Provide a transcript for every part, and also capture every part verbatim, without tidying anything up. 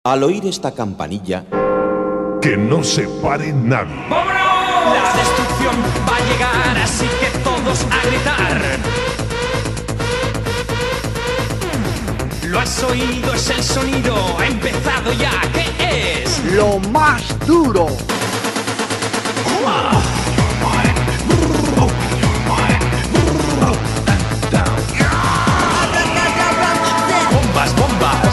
Al oír esta campanilla, que no se pare nadie. ¡Vámonos! La destrucción va a llegar, así que todos a gritar. Lo has oído, es el sonido, ha empezado ya. ¿Qué es? Lo más duro. Bombas, bombas.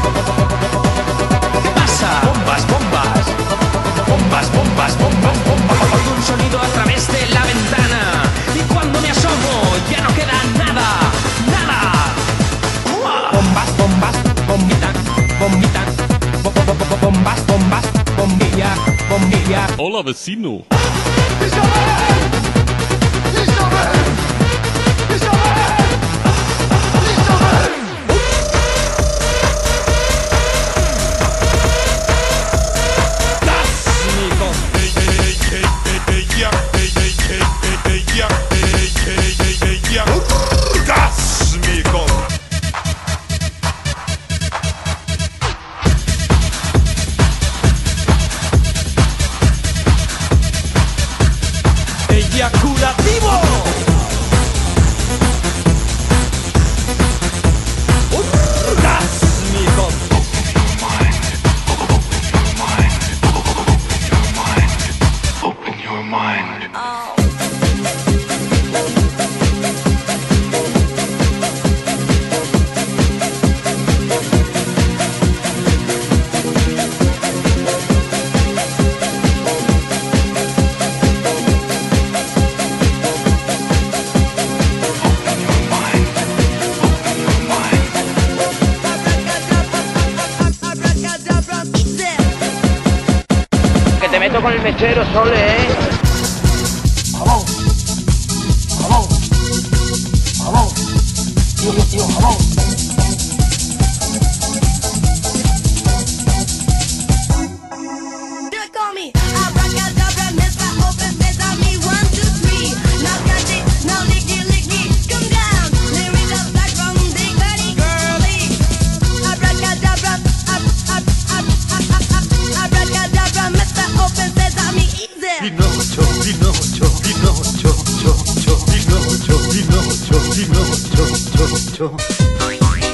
¿Qué pasa? Bombas, bombas. Bombas, bombas, bombas, bombas. Oigo un sonido a través de la ventana. Y cuando me asomo, ya no queda nada. Nada. Bombas, bombas, bombitas, bombitas. Bo- bo- bo- bo- Bombas, bombas, bombilla, bombilla. Hola, vecino. ¡Eyaculativo! ¡Orgásmico! Open your mind. Que te meto con el mechero, Sole, ¿eh? Jabón. Jabón. Jabón. Tío, tío, tío, jabón. Pinocho, Pinocho, Pinocho, cho, cho, Pinocho, Pinocho, Pinocho, cho, cho.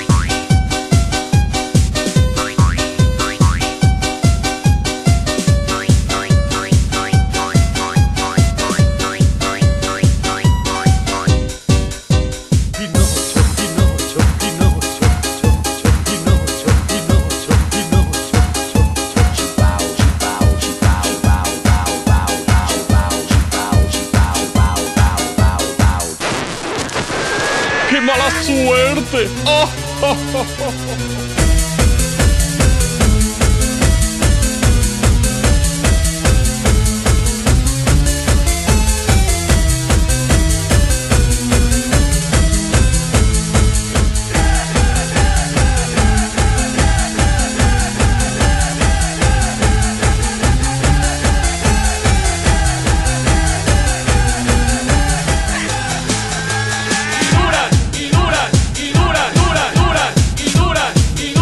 Pinocho, Pinocho, Pinocho, cho, cho, Pinocho, Pinocho, Pinocho, cho, cho. ¡Qué mala suerte! ¡Oh, oh, oh, oh! Y duran, y duran, y duran, duran, duran, y duran, y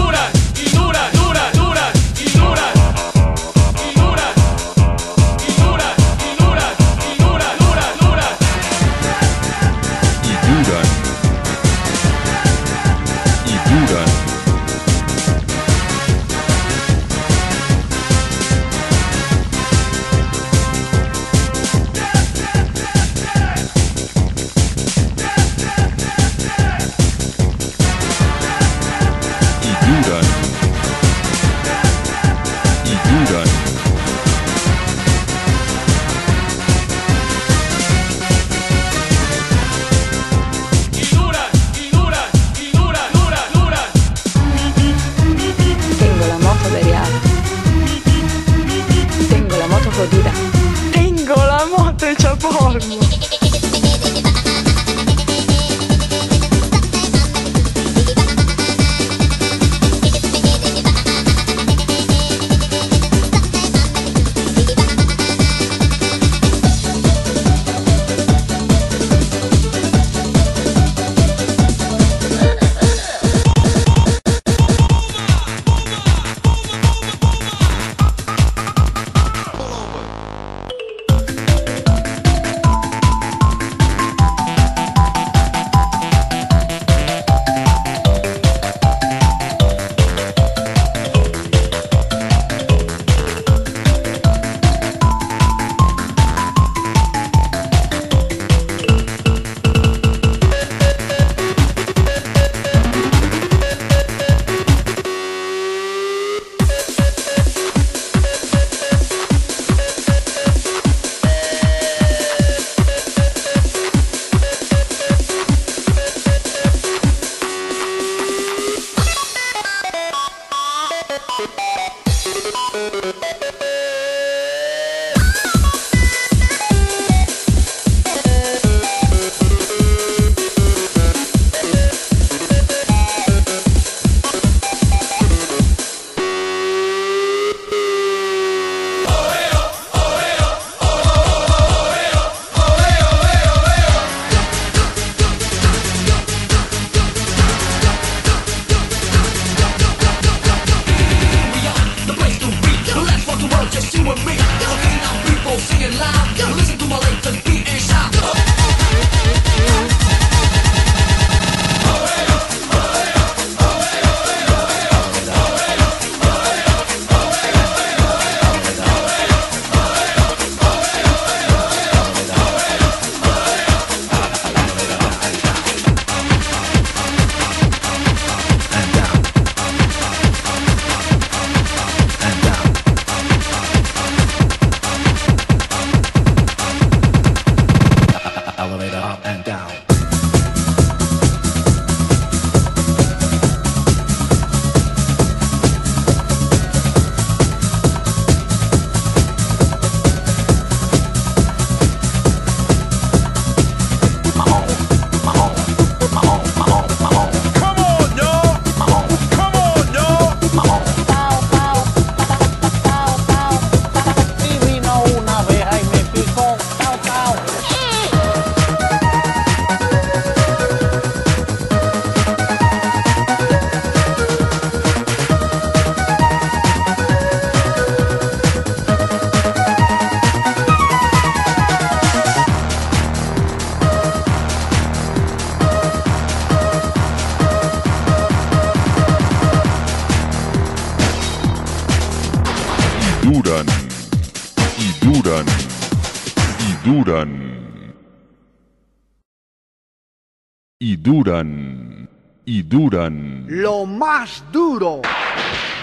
duran, y duran, y duran, y duran, y duran. Lo más duro.